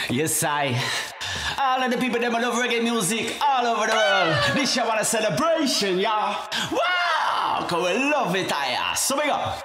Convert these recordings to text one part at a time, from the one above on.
Yes, I. All of the people that love reggae music all over the world. This year want a celebration, y'all. Wow, cause we love it, I. So we go.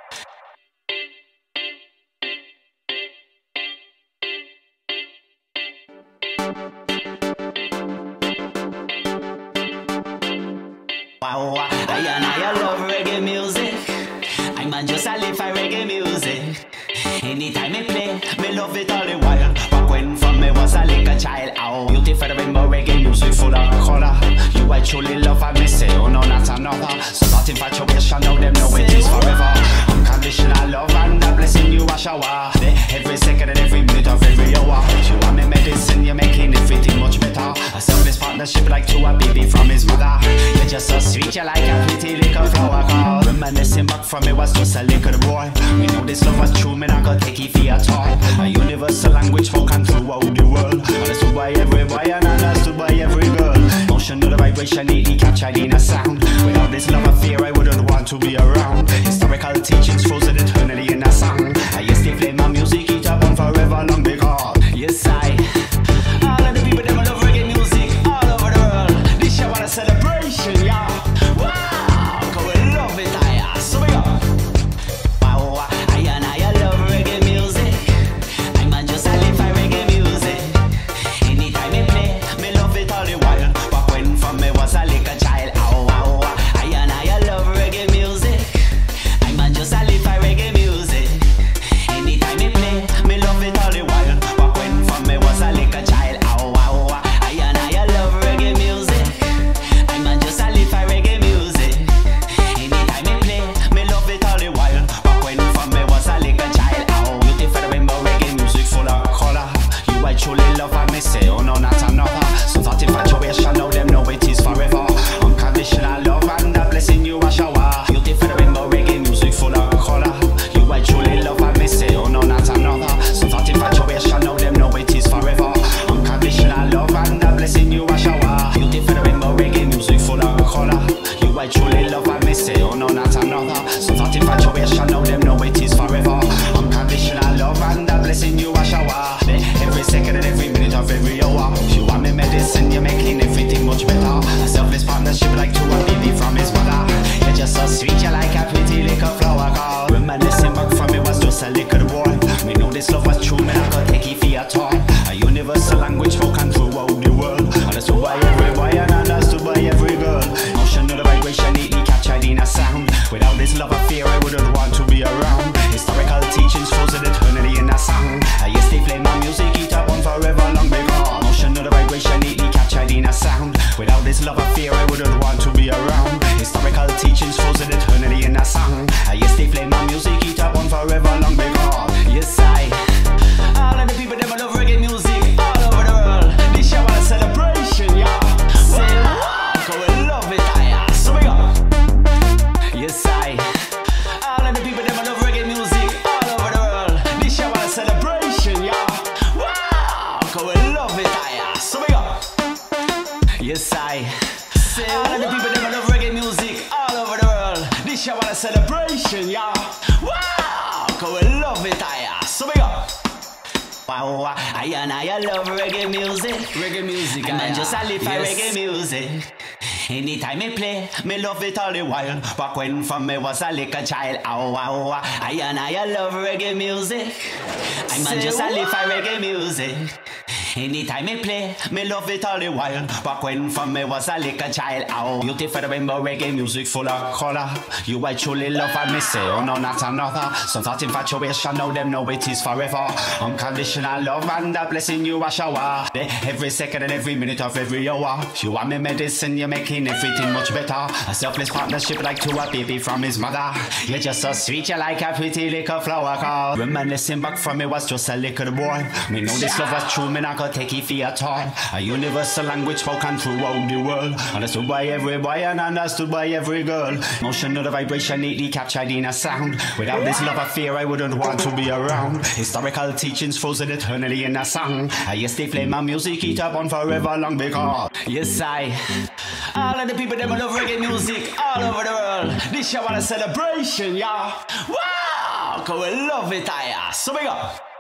Wow, I love reggae music. I'm just a live for reggae music. Anytime I play, me love it all the while. Back when from me was a little child, oh, beautiful the rainbow reggae music full of color. You I truly love and me say, oh no, not another. So not infatuation, now them know it is forever. Unconditional love and a blessing you a shower. Every second and every minute of every hour. You want me medicine, you're making everything much better. A selfless partnership like to a baby from his mother. You're just so sweet, you're like a pretty little flower girl. Reminiscing back from me was just a little boy. We know this love was true, man, I got take it for your toy. A universal language spoken throughout the world. Understood by every boy and understood by every girl. Motion of the vibration neatly captured in a sound. Without this love affair, I wouldn't want to be around. Historical teachings frozen eternally in a song. I used to play my music, it up on forever long because yes, I. All of the people that love reggae music all over the world. This year want a celebration, y'all. Wow, cause we love it, I. So we go. Wow, I love reggae music. I'm just a live for reggae music. Anytime I play, me love it all the while. Back when from me was a little child, oh wow, I love reggae music. I'm just a live for reggae music. Anytime I play, me love it all the while. Back when from me was a little child, oh wow, I love reggae music. I'm just a live for reggae music. Anytime I play, me love it all the while. Back when from me was a little child, oh, beautiful the rainbow reggae music full of color. You I truly love and me say, oh no, not another. Some thought infatuation, now them know it is forever. Unconditional love and a blessing you a shower. Beautiful the rainbow reggae music full of color. You I truly love and me say, oh no, not another. Some thought infatuation, now them know it is forever. Unconditional love and a blessing you a shower. Beautiful the rainbow reggae music full of color. You I truly love and me say, oh no, not another. Some thought infatuation, now them know it is forever. Unconditional love and a blessing you a shower. Every second and every minute of every hour. You want me medicine, you're making everything much better. A selfless partnership like to a baby from his mother. You're just so sweet, you're like a pretty little flower girl. Reminiscing back from me was just a little boy. Me know this love was true, man, I could take it for your toy. A universal language spoken throughout the world. Understood by every boy and understood by every girl. Motion of the vibration neatly captured in a sound. Without this love affair, I wouldn't want to be around. Historical teachings frozen eternally in a song. I used to play my music, it up on forever long because motion of the vibration neatly captured in a sound. Without this love affair, I wouldn't want to be around. Historical teachings frozen eternally in a song. I used to play my music, it up on forever long because yes, I. All of the people that love reggae music all over the world. This year want a celebration, y'all. Say wow, cause we love it, I. So we go. Yes, I. All of the people that love reggae music all over the world. This year want a celebration, y'all. Wow, cause we love it, I. So we go. Yes, I. All of the people that love reggae music all over the world. This year want a celebration, y'all. Wow, cause we love it, I. So we go. Wow, I love reggae music. Reggae music, I'm just a live for reggae music. Anytime I play, me love it all the while. Back when from me was a little child, oh wow, I love reggae music. I'm just a live for reggae music. Anytime I play, me love it all the while. Back when from me was a little child, oh, beautiful the rainbow reggae music full of color. You I truly love and me say, oh no, not another. Some thought infatuation, now them know it is forever. Unconditional love and a blessing you a shower. Every second and every minute of every hour. You want me medicine, you're making everything much better. A selfless partnership like to a baby from his mother. You're just so sweet, you're like a pretty little flower girl. Reminiscing back from me was just a little boy. Me know this love was true, me not gonna take it for your toy. A universal language spoken throughout the world. Understood by every boy and understood by every girl. Motion of the vibration neatly captured in a sound. Without this love affair, I wouldn't want to be around. Historical teachings frozen eternally in a song. I used to play my music, it up on forever long because yes, I. All of the people that love reggae music all over the world. This year want a celebration, y'all. Wow, cause we love it, I. So we go.